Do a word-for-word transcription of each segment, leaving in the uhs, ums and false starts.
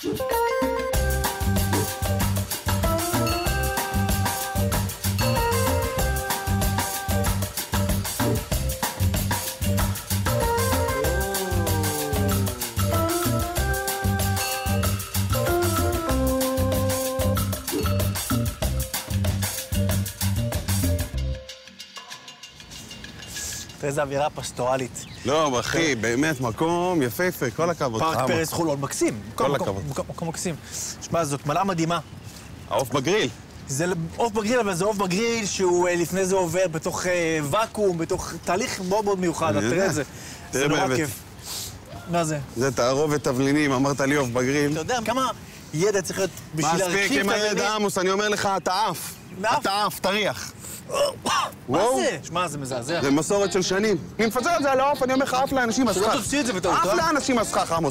איזו אווירה פסטורלית. לא, אחי, באמת, מקום יפהפה, כל הכבוד. פארק פרס חולון, מקסים. כל הכבוד. מקום מקסים. שמע, זאת מלאה מדהימה. העוף בגריל. זה עוף בגריל, אבל זה עוף בגריל שהוא לפני זה עובר בתוך ואקום, בתוך תהליך מאוד מאוד מיוחד. תראה את זה. זה נורא כיף. מה זה? זה תערובת תבלינים, אמרת לי עוף בגריל. אתה יודע, כמה ידע צריך להיות בשביל להרכיב מספיק עם הידע, עמוס, אני אומר לך, אתה עף. אתה עף, תריח. מה זה? שמע, זה מזעזע. זה מסורת של שנים. אני מפזר את זה על העוף, אני אומר לך, עף לאנשים הסכך. שלא תוציא את זה בטעות, עף לאנשים הסכך, עמוס.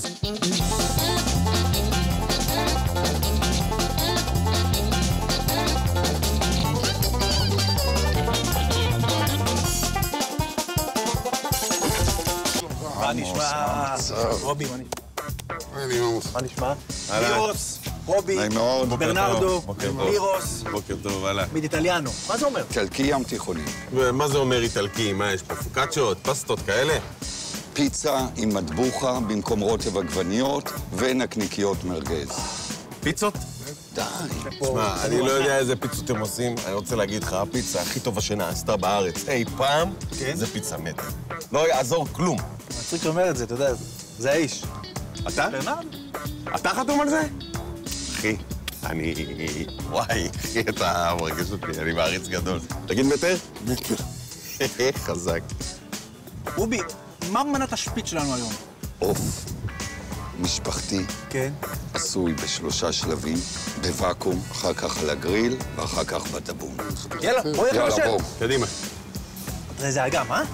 מה נשמע? רובי, מה נשמע? מה נשמע? לירוס, רובי, ברנרדו, לירוס. בוקר טוב, הלאה. מאיטליאנו. מה זה אומר? איטלקי ים תיכוני. ומה זה אומר איטלקי? מה, יש פה פוקאצ'ות, פסטות כאלה? פיצה עם מטבוחה במקום רוטב עגבניות ונקניקיות מרגז. פיצות? די. תשמע, אני לא יודע איזה פיצות הם עושים. אני רוצה להגיד לך, הפיצה הכי טובה שנעשתה בארץ אי פעם, זה פיצה מתה. לא יעזור כלום. מצחיק אומר את זה, אתה יודע, זה האיש. אתה? ברנרדו. אתה חתום על זה? אחי, אני... וואי, אחי, אתה מרגיש אותי, אני מעריץ גדול. תגיד מטר? מטר. חזק. רובי, מה מנת השפיץ שלנו היום? עוף משפחתי. כן. עשוי בשלושה שלבים, בוואקום, אחר כך על הגריל, ואחר כך בטבון. יאללה, בואי איך לשם. יאללה, בואו. קדימה. תראה, זה אגם, אה?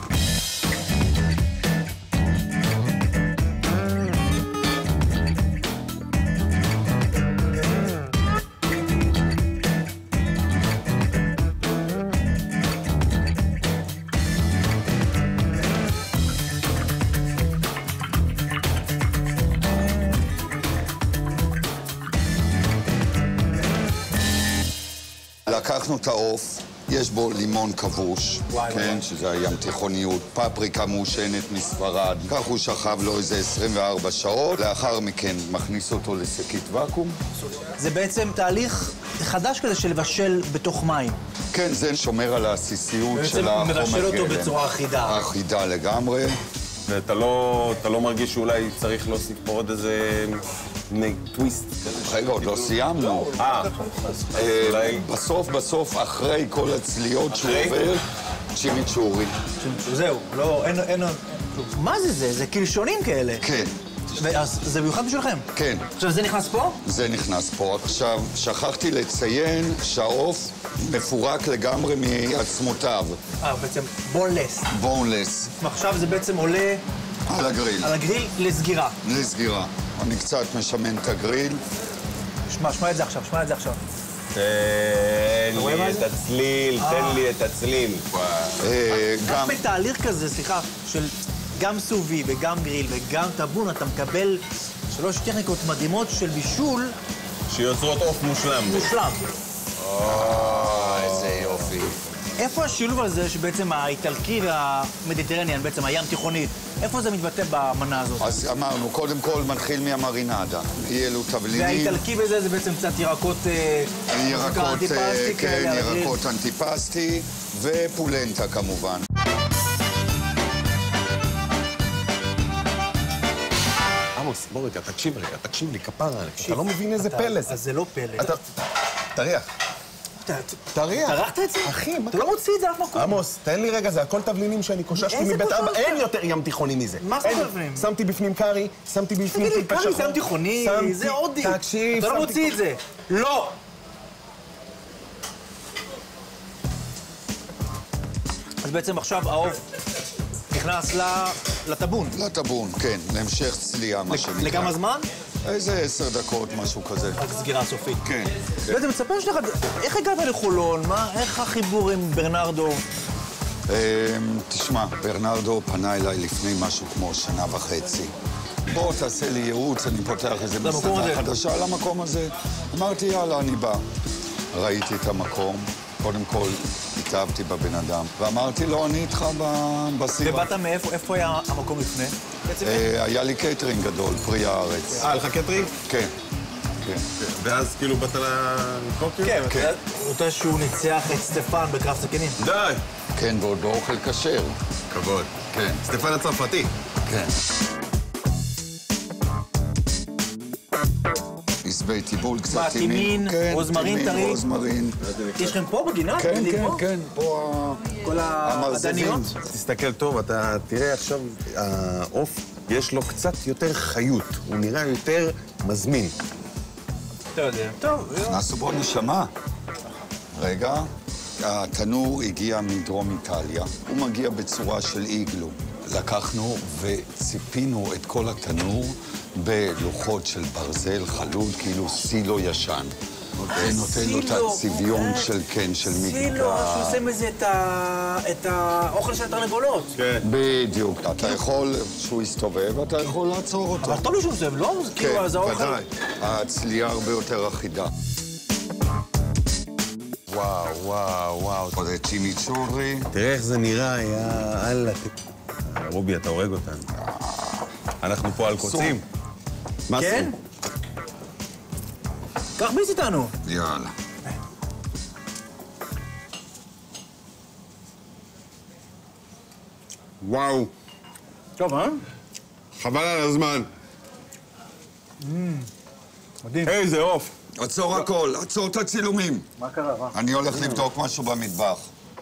לקחנו את העוף, יש בו לימון כבוש, וואי, כן, וואי. שזה הים תיכוניות, פפריקה מעושנת מספרד, כך הוא שכב לו איזה עשרים וארבע שעות, לאחר מכן מכניס אותו לשקית ואקום. זה בעצם תהליך חדש כזה של לבשל בתוך מים. כן, זה שומר על העסיסיות של החומר גלם. מבשל אותו בצורה אחידה. אחידה לגמרי. ואתה לא, אתה לא מרגיש שאולי צריך להוסיף פה עוד איזה טוויסט כזה? רגע, עוד לא סיימנו. אה, אה, בסוף, בסוף, אחרי כל הצליות שהוא עובר, צ'ימיצ'ורי. זהו, לא, אין, אין... מה זה זה? זה קלשונים כאלה. כן. אז זה במיוחד בשבילכם? כן. עכשיו, זה נכנס פה? זה נכנס פה. עכשיו, שכחתי לציין שהעוף מפורק לגמרי מעצמותיו. אה, בעצם בונלס. בונלס. עכשיו זה בעצם עולה... על הגריל. על הגריל לסגירה. לסגירה. אני קצת משמן את הגריל. שמע, שמע את זה עכשיו, שמע את זה עכשיו. תן לי את הצליל, תן לי את הצליל. רק בתהליך כזה, סליחה, של גם סובי וגם גריל וגם טאבון, אתה מקבל שלוש טכניקות מדהימות של בישול... שיוצרות עוף מושלם. מושלם. איזה יופי. איפה השילוב הזה שבעצם האיטלקי והמדיטרניאן, בעצם הים תיכונית, איפה זה מתבטא במנה הזאת? אז אמרנו, קודם כל מתחיל מהמרינדה. יהיה לו תבלינים. והאיטלקי בזה זה בעצם קצת ירקות... ירקות, כן, ירקות אנטיפסטי ופולנטה כמובן. עמוס, בוא רגע, תקשיב רגע, תקשיב לי, כפרה. אתה לא מבין איזה פלא זה. אז זה לא פלא. תריח. תריח. טרחת את זה? אחי, מה... אתה לא מוציא את זה אף מקום. עמוס, תן לי רגע, זה הכל תבלינים שאני קוששתי מבית אבא. אין יותר ים תיכוני מזה. מה זה תבלינים? שמתי בפנים קארי, שמתי בפנים תגיד לי, טיפה שחור. קארי זה ים תיכוני, זה הודי. תקשיב, אתה לא מוציא את זה. לא! אז בעצם עכשיו העוף נכנס לטאבון. לטאבון, כן, להמשך צלייה, מה שנקרא. לכמה זמן? איזה עשר דקות, משהו כזה. רק סגירה סופית. כן. בעצם, מספר שלך, איך הגעת לחולון? מה, איך החיבור עם ברנרדו? תשמע, ברנרדו פנה אליי לפני משהו כמו שנה וחצי. בוא תעשה לי ייעוץ, אני פותח איזה מסעדה חדשה על המקום הזה. אמרתי, יאללה, אני בא. ראיתי את המקום, קודם כל התאהבתי בבן אדם, ואמרתי לו, אני איתך בסיבה. ובאת מאיפה? איפה היה המקום לפני? היה לי קייטרינג גדול, פרי הארץ. אה, לך קייטרינג? כן. כן. ואז כאילו באת לקוקר? כן, כן. אתה יודע שהוא ניצח את סטפן בקרב סכינים. די! כן, ועוד באוכל כשר. כבוד. כן. סטפן הצרפתי. כן. עשבי טיבול קצת. מה, טימין, רוזמרין טרי? רוזמרין. יש לכם פה בגינה? כן, כן, כן. פה כל העדניות? תסתכל טוב, אתה תראה עכשיו, העוף, יש לו קצת יותר חיות. הוא נראה יותר מזמין. אתה יודע. טוב. נכנסו בו נשמה. רגע. התנור הגיע מדרום איטליה. הוא מגיע בצורה של איגלו. לקחנו וציפינו את כל התנור בלוחות של ברזל חלוד, כאילו סילו ישן. זה נותן לו את הצביון של כן, של מגדל. סילו, שעושה מזה את האוכל של התרנגולות. כן. בדיוק. אתה יכול שהוא יסתובב, אתה יכול לעצור אותו. אבל טוב לי שהוא מסתובב, לא? כן, ודאי. הצלייה הרבה יותר אחידה. וואו, וואו, וואו. עוד צ'ימיצ'ורי. תראה איך זה נראה, יא אללה. רובי, אתה הורג אותנו. אנחנו פה על קוצים. מה עשו? כן? קח ביס איתנו. יאללה. וואו. טוב, אה? חבל על הזמן. מדהים. איזה עוף. עצור הכל, עצור את הצילומים. מה קרה, רע? אני הולך לבדוק משהו במטבח.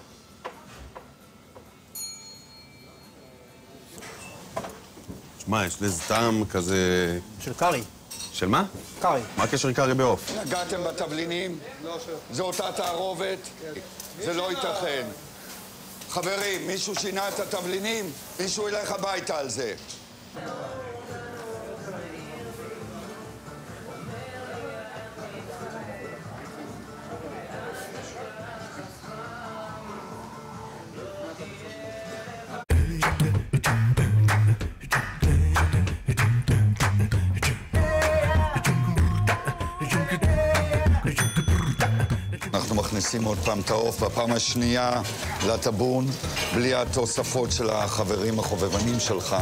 שמע, יש לזה טעם כזה... של קארי. של מה? קארי. מה הקשר קארי בעוף? נגעתם בתבלינים? לא, שיר. זו אותה תערובת? זה לא ייתכן. חברים, מישהו שינה את התבלינים? מישהו ילך הביתה על זה. אנחנו מכניסים עוד פעם את העוף בפעם השנייה לטבון, בלי התוספות של החברים החובבנים שלך.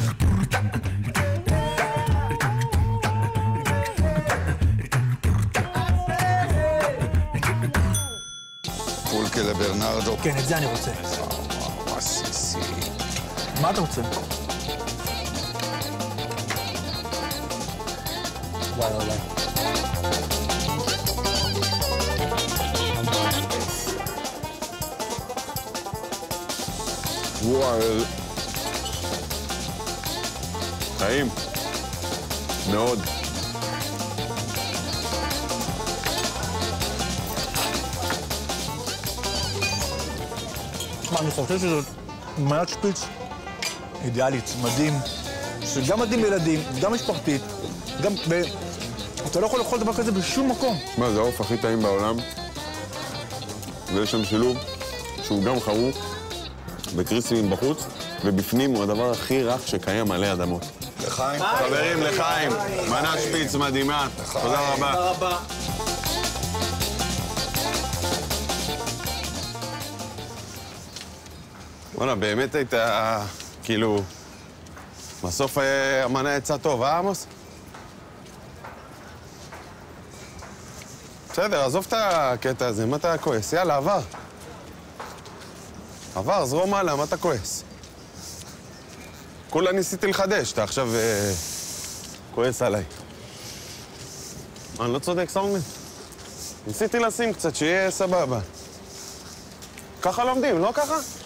פולקה לברנרדו. כן, את זה אני רוצה. עסיסי. מה אתה רוצה? וואי, וואי. וואי. טעים. מאוד. מה, אני חושב שזאת מנת שפיץ אידיאלית, מדהים. שגם מדהים לילדים, גם משפחתית, גם... אתה לא יכול לאכול דבר כזה בשום מקום. מה, זה העוף הכי טעים בעולם. ויש שם שילוב שהוא גם חרוך, וקריספים בחוץ, ובפנים הוא הדבר הכי רך שקיים עלי אדמות. לחיים. חברים, לחיים. מנה שפיץ מדהימה. תודה רבה. תודה רבה. וואלה, באמת הייתה, כאילו... בסוף המנה יצא טוב, אה, עמוס? בסדר, עזוב את הקטע הזה, מה אתה כועס? יאללה, עבר. עבר, זרום הלאה, מה אתה כועס? כולה ניסיתי לחדש, אתה עכשיו אה, כועס עליי. מה, אני לא צודק, סאונדמן? ניסיתי לשים קצת, שיהיה סבבה. ככה לומדים, לא ככה?